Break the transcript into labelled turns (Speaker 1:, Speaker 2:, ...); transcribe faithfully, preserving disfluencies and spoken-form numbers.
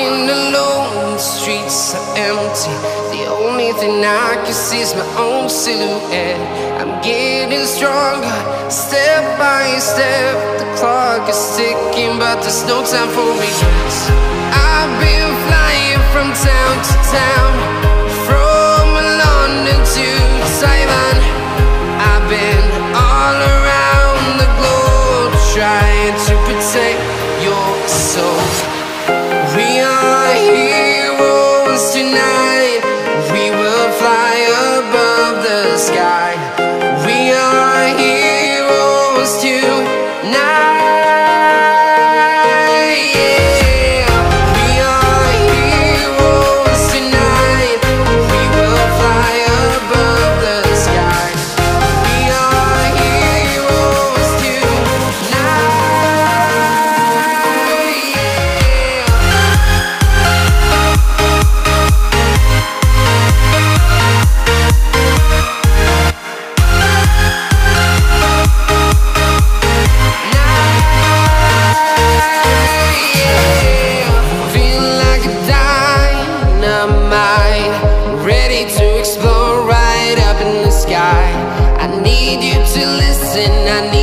Speaker 1: Walking alone, the streets are empty. The only thing I can see is my own silhouette. I'm getting stronger, step by step. The clock is ticking, but there's no time for regrets. I've been flying from town to town, from London to Taiwan. I've been all around the globe, trying to protect your soul. We are heroes tonight. We will fly above the sky. We are heroes tonight. Yeah. We are heroes tonight. We will fly above the sky. We are heroes tonight. Ready to explore right up in the sky. I need you to listen, I need